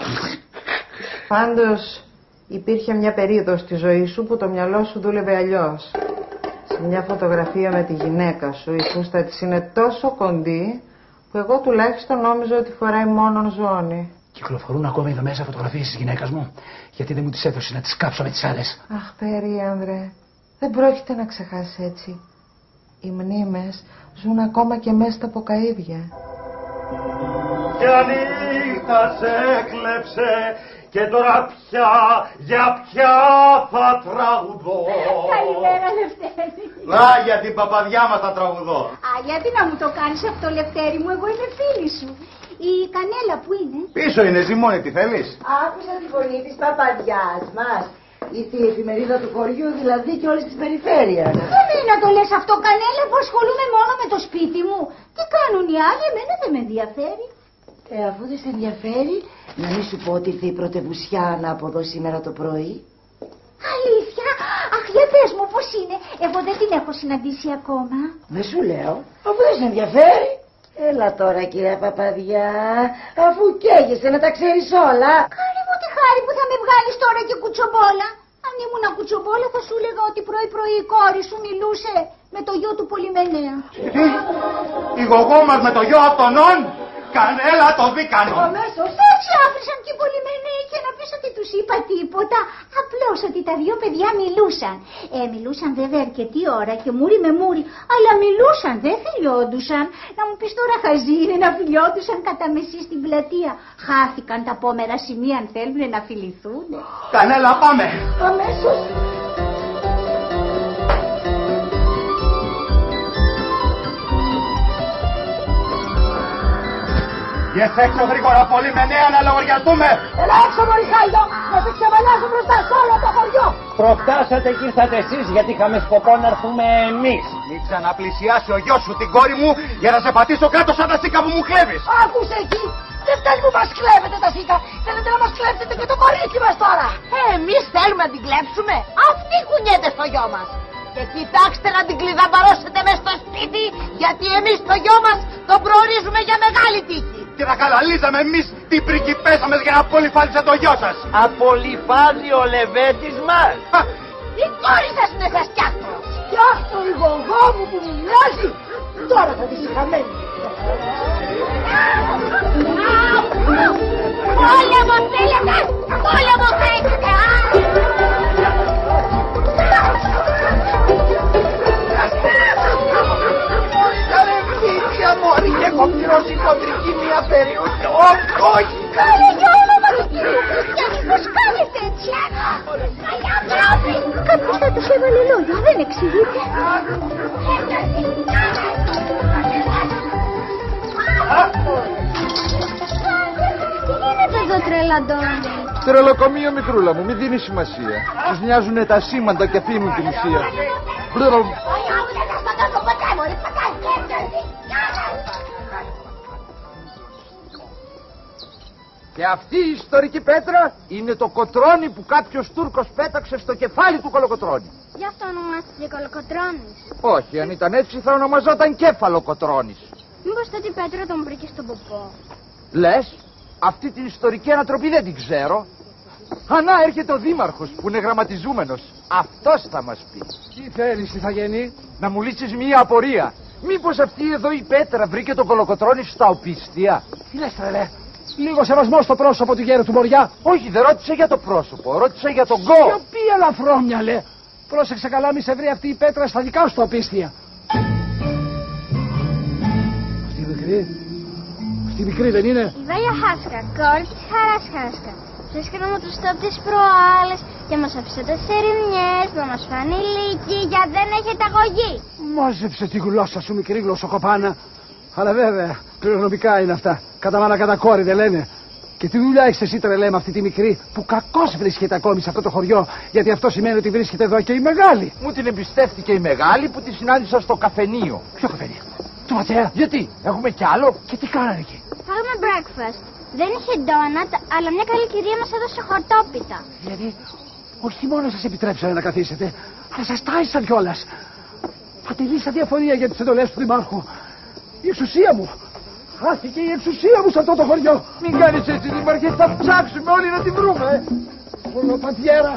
E: Πάντως υπήρχε μια περίοδος στη ζωή σου που το μυαλό σου δούλευε αλλιώς. Σε μια φωτογραφία με τη γυναίκα σου η φούστα της είναι τόσο κοντή που εγώ τουλάχιστον νόμιζα ότι φοράει μόνον ζώνη.
C: Κυκλοφορούν ακόμα εδώ μέσα φωτογραφίες της γυναίκας μου, γιατί δεν μου τις έδωσε να τις κάψω με τις άλλες.
E: Αχ, περίανδρε, δεν πρόκειται να ξεχάσεις έτσι. Οι μνήμες ζουν ακόμα και μέσα στα ποκαΐδια.
J: Για νύχτα σε έκλεψε και τώρα πια, για πια θα τραγουδώ.
G: Καλημέρα, Λευτέρη.
B: Να, για την παπαδιά μας θα τραγουδώ.
G: Α, γιατί να μου το κάνεις αυτό, Λευτέρη μου, εγώ είμαι φίλη σου. Η Κανέλα που είναι?
B: Πίσω είναι, Ζημώνη, τι θέλεις?
A: Άκουσα τη φωνή της παπαδιάς μας. Ήρθε η εφημερίδα του χωριού, δηλαδή και όλης της περιφέρειας.
G: Δεν είναι να το λες αυτό, Κανέλα, που ασχολούμαι μόνο με το σπίτι μου. Τι κάνουν οι άλλοι, εμένα δεν με ενδιαφέρει.
A: Ε, αφού δεν σε ενδιαφέρει, να μην σου πω ότι ήρθε η πρωτευουσιά από εδώ σήμερα το πρωί.
G: Αλήθεια? Αχ, για πες μου πώς είναι. Εγώ δεν την έχω συναντήσει ακόμα.
A: Δεν σου λέω, αφού δεν σε ενδιαφέρει. Έλα τώρα, κυρία Παπαδιά, αφού καίγεσαι να τα ξέρεις όλα.
G: Κάνε μου τη χάρη που θα με βγάλεις τώρα και κουτσομπόλα. Αν ήμουν κουτσομπόλα θα σου έλεγα ότι πρωί-πρωί η κόρη σου μιλούσε με το γιο του Πολυμενέα.
B: Τι, η γογό μας με το γιο αυτονών, κανέλα το δίκανο.
G: Αμέσως έτσι άφησαν και οι Πολυμενέοι και να πεις ότι τους είπα τίποτα. Απλώς ότι τα δύο παιδιά μιλούσαν. Ε, μιλούσαν βέβαια αρκετή ώρα και μούρι με μούρι, αλλά μιλούσαν, δεν φιλιόντουσαν. Να μου πεις τώρα χαζί είναι να φιλιόντουσαν κατά μεσή στην πλατεία. Χάθηκαν τα πόμερα σημεία αν θέλουν να φιληθούν.
B: Κανέλα πάμε.
G: Αμέσως.
B: Βγες έξω γρήγορα, Πολυμενέα, να λογαριαστούμε.
G: Έλα έξω μωρή Χάιδο, να σε ξεβαλιάζω μπροστά σε όλο το χωριό.
I: Προφτάσατε και ήρθατε εσείς γιατί είχαμε σκοπό να έρθουμε εμείς.
B: Μην ξαναπλησιάσει ο γιος σου την κόρη μου για να σε πατήσω κάτω σαν τα σίκα που μου κλέβεις.
G: Άκουσε εκεί, δεν φτάνει που μας κλέβετε τα σίκα. Θέλετε να μας κλέψετε και το κορίτσι μας τώρα. Ε, εμείς θέλουμε να την κλέψουμε. Αυτή κουνιέται στο γιο μας. Και κοιτάξτε να την κλειδαμπαρώσετε μες στο σπίτι, γιατί εμείς το γιο μας τον προορίζουμε για μεγάλη τύχη.
B: Και θα καλαλίζαμε εμείς την πριγκιπέσα μας για να απολυφάλισε το γιο σας.
I: Απολυφάλει ο Λεβέντης μας.
G: Η κόρη σας είναι χασκιάστρο. Κι αυτό η γογό μου που μου μοιάζει, τώρα θα τη συγχαμένη. Πόλεμο θέλετε, πόλεμο θέλετε.
L: Μωρή, έχω πληρώσει χοντρική μία περίοδο. Όχι!
G: Καλή για όνομα του Κυρίου Χριστιανή, πως κάνετε έτσι. Καλιά τρόπη. Κάποιος θα τους έβαλε λόγια, δεν εξηγείται. Τι γίνεται εδώ τρελαντώνει?
L: Τρελοκομείο μικρούλα μου, μην δίνει σημασία. Τους νοιάζουνε τα σήμαντα και αφήνουν την ουσία. Και αυτή η ιστορική πέτρα είναι το κοτρόνι που κάποιος Τούρκος πέταξε στο κεφάλι του Κολοκοτρώνη.
D: Γι' αυτό ονομάστηκε Κολοκοτρώνης.
L: Όχι, αν ήταν έτσι θα ονομαζόταν Κέφαλο Κοτρώνης.
D: Μήπως τότε η πέτρα τον βρήκε στον ποπό?
L: Λες, αυτή την ιστορική ανατροπή δεν την ξέρω. Ανά έρχεται ο δήμαρχος που είναι γραμματιζούμενος. Αυτός θα μας πει.
C: Τι θέλεις, τι θα γίνει?
L: Να μου λύσεις μία απορία. Μήπως αυτή εδώ η πέτρα βρήκε τον Κολοκοτρώνη στα οπίστια?
C: Τι λες τρελέ? Λίγο σεβασμό στο πρόσωπο του γέρου του Μοριά.
L: Όχι, δεν ρώτησε για το πρόσωπο, ρώτησε για τον γκο.
C: Σιωπή, ελαφρόμυαλε. Πρόσεξε καλά, μη σε βρει αυτή η πέτρα στα δικά σου οπίστια. Αυτή η μικρή, αυτή η μικρή δεν είναι?
D: Η Βάγια Χάσκα, κόρη της Χαράς Χάσκα. Βρίσκεται με τους τόπ τις προάλλες και μας άφησε τις ερημιές να μας φανεί λύκη για δεν έχετε αγωγή.
C: Μάζεψε τη γλώσσα σου, μικρή γλωσσοκοπάνα. Αλλά βέβαια, κληρονομικά είναι αυτά. Κατά μάνα κατά κόρη δεν λένε. Και τι δουλειά έχεις εσύ τρελέ με αυτή τη μικρή που κακώς βρίσκεται ακόμη σε αυτό το χωριό, γιατί αυτό σημαίνει ότι βρίσκεται εδώ και η μεγάλη.
L: Μου την εμπιστεύτηκε η μεγάλη που τη συνάντησα στο καφενείο.
C: Ποιο καφενείο? Του Ματσέα.
L: Γιατί, έχουμε κι άλλο?
C: Και τι κάνανε εκεί?
D: Φάγαμε breakfast. Δεν είχε ντόνατ, αλλά μια καλή κυρία μας έδωσε χορτόπιτα.
C: Δηλαδή, όχι μόνο σας επιτρέψανε να καθίσετε, αλλά σας τάισαν κιόλας. Πατηρήσα διαφωνία για τις εντολές του Δημάρχου. Η εξουσία μου. Χάθηκε η εξουσία μου σε αυτό το χωριό.
L: Μην κάνεις έτσι, Δήμαρχε, θα ψάξουμε όλοι να τη βρούμε.
C: Κολοπατιέρα.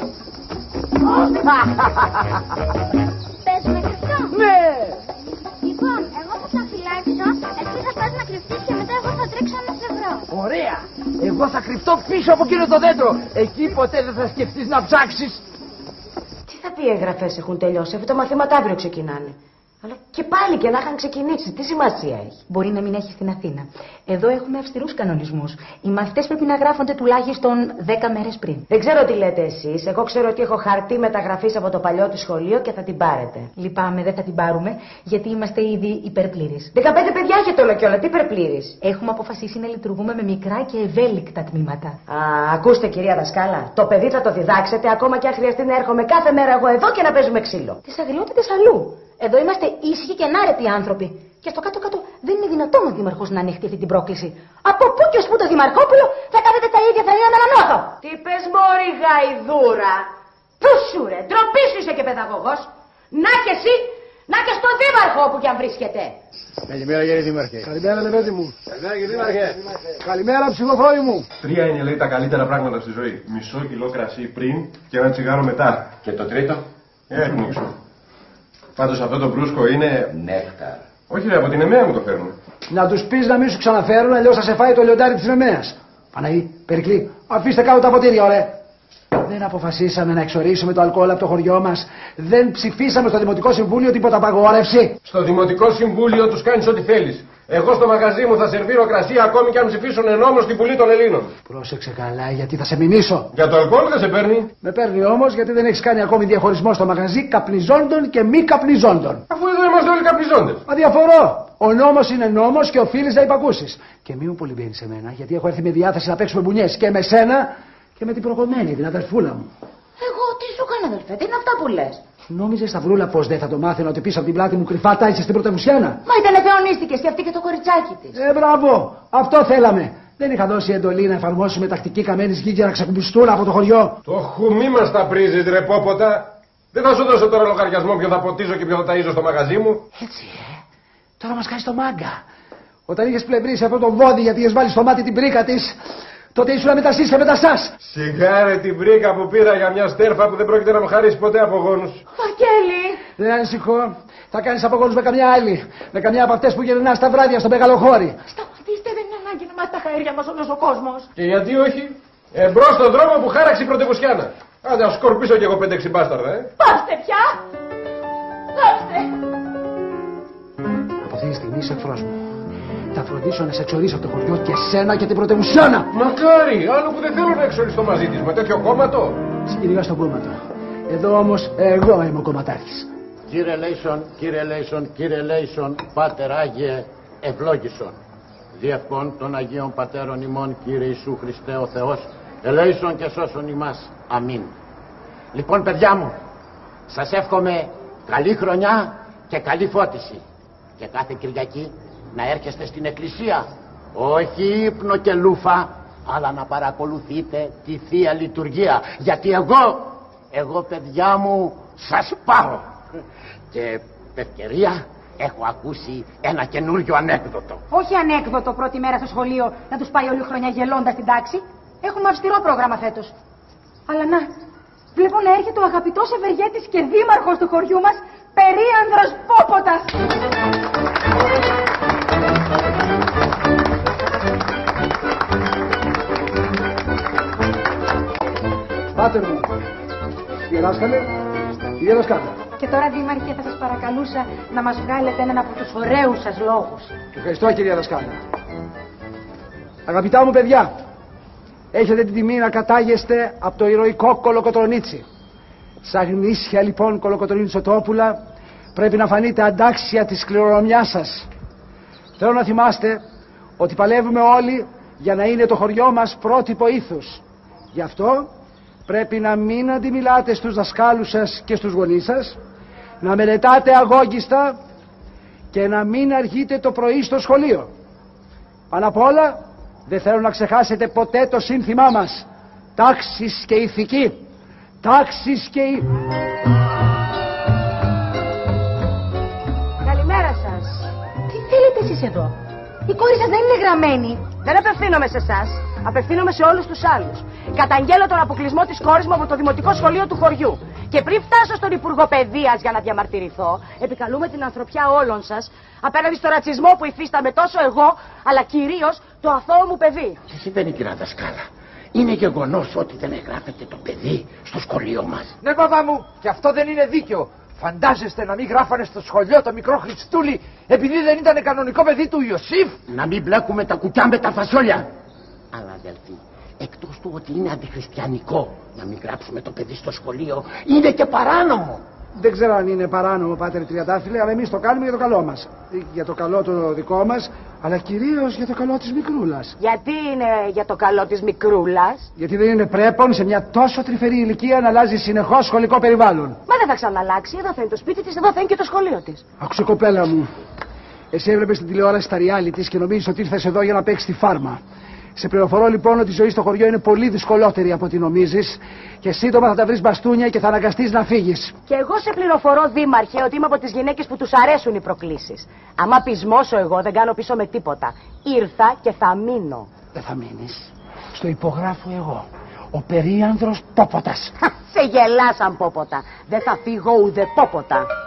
D: Παίζουμε κρυφτό.
C: Ναι.
D: Λοιπόν, εγώ θα τα φυλάξω, εσύ θα πας να κρυφτείς και μετά εγώ θα τρέξω να σε βρω.
L: Ωραία. Εγώ θα κρυφτώ πίσω από εκείνο το δέντρο. Εκεί ποτέ δεν θα σκεφτείς να ψάξεις.
A: Τι θα πει οι εγγραφές έχουν τελειώσει, αφού τα μαθήματα αύριο ξεκινάνε. Αλλά και πάλι και να είχαν ξεκινήσει, τι σημασία έχει?
K: Μπορεί να μην έχει στην Αθήνα. Εδώ έχουμε αυστηρούς κανονισμούς. Οι μαθητές πρέπει να γράφονται τουλάχιστον δέκα μέρες πριν.
A: Δεν ξέρω τι λέτε εσείς. Εγώ ξέρω ότι έχω χαρτί μεταγραφής από το παλιό του σχολείο και θα την πάρετε.
K: Λυπάμαι, δεν θα την πάρουμε, γιατί είμαστε ήδη υπερπλήρεις.
A: δεκαπέντε παιδιά έχετε όλο και όλα, τι υπερπλήρεις?
K: Έχουμε αποφασίσει να λειτουργούμε με μικρά και ευέλικτα τμήματα.
A: Α, ακούστε κυρία δασκάλα, το παιδί θα το διδάξετε ακόμα και αν χρειαστεί να έρχομαι κάθε μέρα εγώ εδώ και να παίζουμε ξύλο.
K: Τις αγριότητες αλλού. Εδώ είμαστε ήσυχοι και ανάρετοι άνθρωποι. Και στο κάτω-κάτω δεν είναι δυνατόν ο Δήμαρχος να ανεχτεί αυτή την πρόκληση. Από πού και ως πού το Δημαρχόπουλο θα κάνετε τα ίδια θα είναι να ανανώθω.
A: Τι πες μωρή γαϊδούρα. Πού σου ρε, ντροπή σου είσαι και παιδαγωγός. Να και εσύ Να και στον δήμαρχο που κι αν βρίσκεται.
C: Καλημέρα κύριε Δήμαρχε. Καλημέρα Λεβέντη μου. Καλημέρα κύριε Δήμαρχε. Καλημέρα ψυχοφόρη μου.
M: Τρία είναι λέει τα καλύτερα πράγματα στη ζωή. Μισό κιλό κρασί πριν και ένα τσιγάρο μετά.
I: Και το τρίτο?
M: Ε, μίξω. Πάντως αυτό το μπρούσκο είναι...
I: Νέκταρ.
M: Όχι ρε, από την Εμέα μου το φέρνουν.
C: Να τους πεις να μην σου ξαναφέρουν, αλλιώς θα σε φάει το λιοντάρι της Εμέας. Παναγί, Περικλή, αφήστε κάτω τα ποτήρια, ωραία. Δεν αποφασίσαμε να εξορίσουμε το αλκοόλ από το χωριό μας. Δεν ψηφίσαμε στο Δημοτικό Συμβούλιο τίποτα απαγόρευση.
M: Στο Δημοτικό Συμβούλιο τους κάνεις ό,τι θέλεις. Εγώ στο μαγαζί μου θα σερβίρω κρασί ακόμη και αν ψηφίσουν νόμο στην Βουλή των Ελλήνων.
C: Πρόσεξε καλά, γιατί θα σε μηνύσω.
M: Για το αλκοόλ δεν σε παίρνει.
C: Με παίρνει όμως γιατί δεν έχεις κάνει ακόμη διαχωρισμό στο μαγαζί καπνιζόντων και μη καπνιζόντων.
M: Αφού εδώ είμαστε όλοι καπνιζόντες.
C: Αδιαφορώ. Ο νόμος είναι νόμος και οφείλεις να υπακούσεις. Και μην μου πολύ μπαίνεις σε μένα, γιατί έχω έρθει με διάθεση να παίξουμε μπουνιές και με σένα και με την προκομμένη, την αδερφούλα μου.
K: Εγώ τι σου κάνω, αδελφέ, τι είναι αυτά που λες?
C: Νόμιζε Σταυρούλα πως δεν θα το μάθαινα ότι πίσω από την πλάτη μου κρυφά τάισε στην πρωτευουσιάνα?
K: Μα ήταν θεονίστηκες και αυτή και το κοριτσάκι της.
C: Ε, μπράβο, αυτό θέλαμε. Δεν είχα δώσει εντολή να εφαρμόσουμε τακτική καμένης γη για να ξεκουμπιστούν από το χωριό.
M: Το χουμί μας τα πρίζεις ρε πόποτα. Δεν θα σου δώσω τώρα λογαριασμό ποιο θα ποτίζω και ποιο θα ταΐζω στο μαγαζί μου.
C: Έτσι, ε. Τώρα μας κάνει το μάγκα. Όταν είχες πλευρίσει αυτό το βόδι γιατί είχες βάλει στο μάτι την πρίκα της, τότε ήσουν με τα σεις και με τα σας.
M: Σιγάρε την πρίκα που πήρα για μια στέρφα που δεν πρόκειται να μου χαρίσει ποτέ απογόνους.
K: Βαγγέλη!
C: Δεν ανησυχώ. Θα κάνεις απογόνους με καμιά άλλη. Με καμιά από αυτές που γυρνά στα βράδια στο μεγαλοχώρι.
K: Σταματήστε, δεν είναι ανάγκη να μάθει τα χαέρια μας όλος ο κόσμος.
M: Και γιατί όχι? Εμπρός στον δρόμο που χάραξε η πρωτευουσιάνα. Άντε, ας σκορπίσω κι εγώ πέντε έξι μπάσταρδα, ε.
K: Πάστε πια! Πάστε!
C: Από αυτή τη στιγμή είσαι εχθρός μου. Θα φροντίσω να σε εξορίσω από το χωριό και σένα και την πρωτευουσιάνα.
M: Μακάρι, άλλο που δεν θέλω να εξοριστώ μαζί της με τέτοιο κόμματο.
C: Συγκυρία στο κόμματο. Εδώ όμως εγώ είμαι ο κομματάρχης.
O: Κύριε Λέισον, κύριε Λέισον, κύριε Λέισον, Πάτερ Άγιε ευλόγησον. Διευκόν των Αγίων Πατέρων ημών, Κύριε Ιησού Χριστέ ο Θεός, ελέησον και σώσον ημάς. Αμήν. Λοιπόν, παιδιά μου, σας εύχομαι καλή χρονιά και καλή φώτιση. Και κάθε Κυριακή να έρχεστε στην εκκλησία, όχι ύπνο και λούφα, αλλά να παρακολουθείτε τη Θεία Λειτουργία. Γιατί εγώ, εγώ παιδιά μου, σας πάω. Και ευκαιρία έχω ακούσει ένα καινούριο ανέκδοτο.
K: Όχι ανέκδοτο πρώτη μέρα στο σχολείο να τους πάει όλη χρονιά γελώντας στην τάξη. Έχουμε αυστηρό πρόγραμμα φέτος. Αλλά να, βλέπω να έρχεται ο αγαπητός ευεργέτης και δήμαρχος του χωριού μας, Περίανδρος Πόποτας.
C: Πάτερ μου, κύριε δάσκαλε, κύριε δασκάλα.
K: Και τώρα, Δήμαρχε, θα σας παρακαλούσα να μας βγάλετε έναν από τους ωραίους σας λόγους.
C: Ευχαριστώ, κυρία δασκάλα. Αγαπητά μου παιδιά, έχετε την τιμή να κατάγεστε από το ηρωικό Κολοκοτρονίτσι. Σαν γνήσια λοιπόν Κολοκοτρονίτσοτόπουλα, πρέπει να φανείτε αντάξια της κληρονομιάς σας. Θέλω να θυμάστε ότι παλεύουμε όλοι για να είναι το χωριό μας πρότυπο ήθους. Γι' αυτό πρέπει να μην αντιμιλάτε στους δασκάλους σας και στους γονείς σας, να μελετάτε αγώγιστα και να μην αργείτε το πρωί στο σχολείο. Πάνω απ' όλα, δεν θέλω να ξεχάσετε ποτέ το σύνθημά μας. Τάξης και ηθική. Τάξης και η...
K: Καλημέρα σας. Τι θέλετε εσείς εδώ? Η κόρη σας δεν είναι γραμμένη.
F: Δεν απευθύνομαι σε εσάς. Απευθύνομαι σε όλους τους άλλους. Καταγγέλλω τον αποκλεισμό της κόρης μου από το δημοτικό σχολείο του χωριού. Και πριν φτάσω στον Υπουργό Παιδείας για να διαμαρτυρηθώ, επικαλούμε την ανθρωπιά όλων σας απέναντι στο ρατσισμό που υφίσταμαι τόσο εγώ, αλλά κυρίως το αθώο μου παιδί.
O: Τι συμβαίνει, κυρία δασκάλα? Είναι γεγονός ότι δεν εγγράφεται το παιδί στο σχολείο μας?
L: Ναι, παπά μου, και αυτό δεν είναι δίκαιο. Φαντάζεστε να μην γράφανε στο σχολείο το μικρό Χριστούλη επειδή δεν ήταν κανονικό παιδί του Ιωσήφ?
O: Να μην μπλέκουμε τα κουκιά με τα φασόλια. Αλλά αδελφοί, εκτός του ότι είναι αντιχριστιανικό να μην γράψουμε το παιδί στο σχολείο, είναι και παράνομο.
C: Δεν ξέρω αν είναι παράνομο, Πάτερ Τριαντάφυλλε, αλλά εμείς το κάνουμε για το καλό μας. Για το καλό το δικό μας, αλλά κυρίως για το καλό της μικρούλας.
F: Γιατί είναι για το καλό της μικρούλας?
C: Γιατί δεν είναι πρέπον σε μια τόσο τρυφερή ηλικία να αλλάζει συνεχώς σχολικό περιβάλλον.
F: Μα δεν θα ξαναλλάξει. Εδώ θα είναι το σπίτι της, εδώ θα είναι και το σχολείο της.
C: Άκουσε, κοπέλα μου. Εσύ έβλεπες την τηλεόραση στα reality και νομίζεις ότι ήρθες εδώ για να παίξεις τη φάρμα. Σε πληροφορώ λοιπόν ότι η ζωή στο χωριό είναι πολύ δυσκολότερη από ό,τι νομίζεις και σύντομα θα τα βρεις μπαστούνια και θα αναγκαστείς να φύγεις.
F: Και εγώ σε πληροφορώ, Δήμαρχε, ότι είμαι από τις γυναίκες που τους αρέσουν οι προκλήσεις. Άμα πεισμώσω εγώ, δεν κάνω πίσω με τίποτα. Ήρθα και θα μείνω.
C: Δεν θα μείνεις. Στο υπογράφω εγώ. Ο περίανδρος Πόποτας.
F: Σε γελάσαν, Πόποτα. Δεν θα φύγω ουδε Πόποτα.